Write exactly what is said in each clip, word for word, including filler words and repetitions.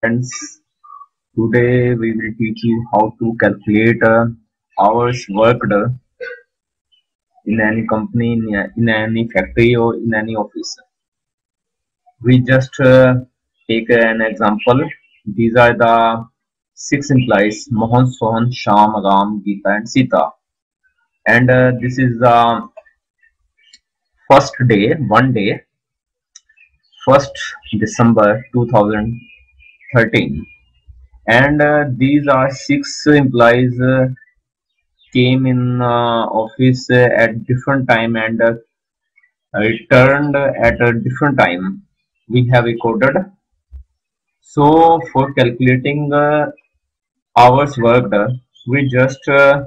Friends, today we will teach you how to calculate uh, hours worked uh, in any company, in, a- in any factory, or in any office. We just uh, take an example. These are the six employees: Mohan, Sohan, Sham, Ram, Geeta, and Sita. And uh, this is the first day, one day, first December two thousand thirteen. And uh, these are six employees. Uh, came in uh, office uh, at different time and uh, returned at a different time we have recorded. So for calculating uh, hours worked, uh, we just uh,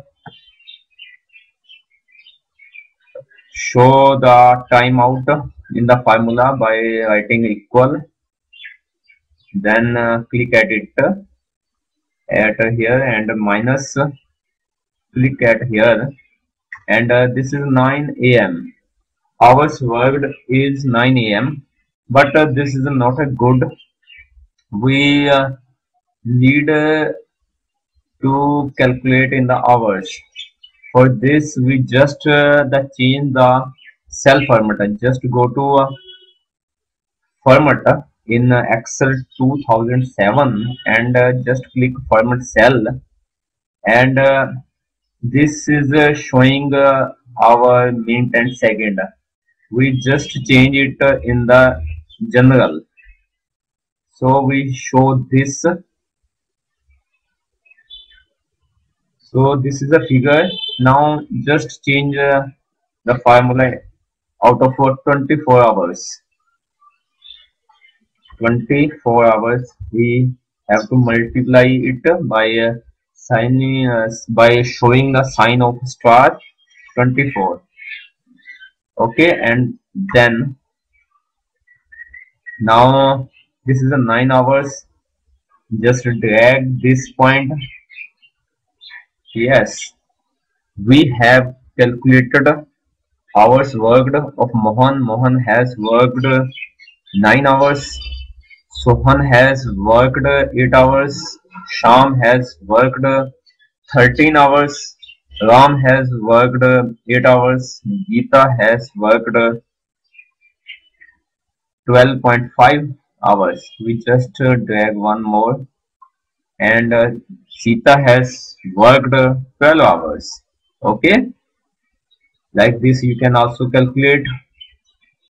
show the timeout in the formula by writing equal, then uh, click at it uh, at here and minus, uh, click at here, and uh, this is nine A M hours worked is nine A M but uh, this is not a good. We uh, need uh, to calculate in the hours. For this we just uh, the change the cell format. Just go to uh, format uh, in uh, Excel two thousand seven and uh, just click format cell, and uh, this is uh, showing uh, our minute and second. We just change it uh, in the general, so we show this. So this is a figure. Now just change uh, the formula out of uh, twenty-four hours. twenty-four hours we have to multiply it by uh, signing uh, by showing the sign of star twenty-four. Okay, and then now this is a nine hours. Just drag this point. Yes, we have calculated hours worked of Mohan. Mohan has worked nine hours. Sohan has worked eight hours. Sham has worked thirteen hours. Ram has worked eight hours. Geeta has worked twelve point five hours. We just drag one more, and uh, Sita has worked twelve hours. Okay, like this you can also calculate